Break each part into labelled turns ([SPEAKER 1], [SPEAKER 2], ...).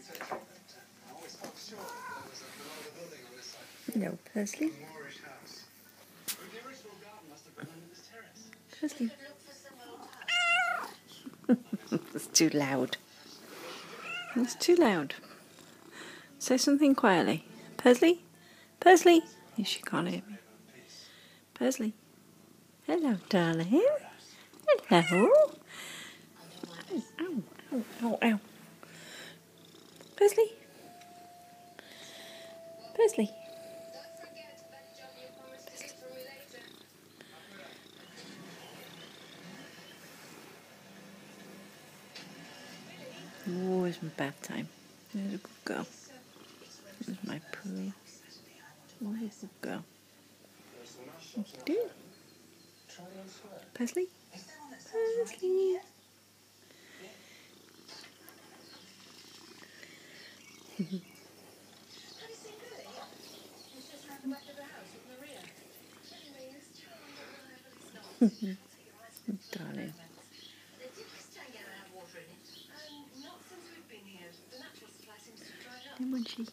[SPEAKER 1] Hello, Pursley. Pursley. It's too loud. It's too loud. Say something quietly. Pursley? Pursley? Yes, she can't hear me. Pursley. Hello, darling. Hello. Ow, ow, ow, ow. Pursley. Pursley. Oh, it's my bath time. There's a good girl. There's my poo. Oh, a good girl. What do you do? Pursley? Pursley. Darling. Won't she?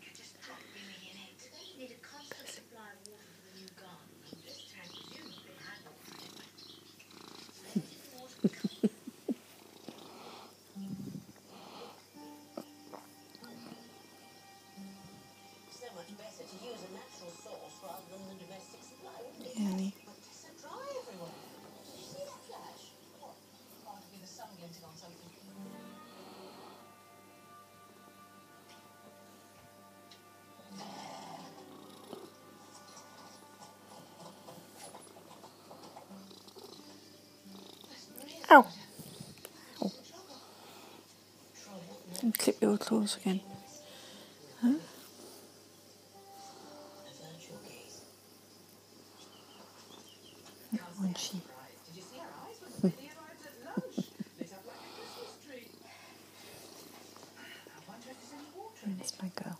[SPEAKER 1] Yeah. Ow. Ow. And clip your claws again. Huh? Won't she? That's my girl.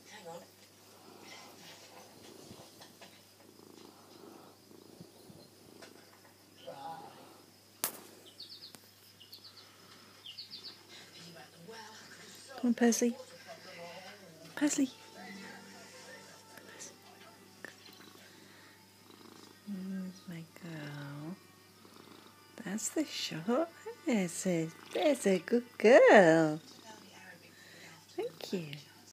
[SPEAKER 1] Come on, Pursley. Pursley. There's my girl. That's the shot. There's a good girl. Thank you.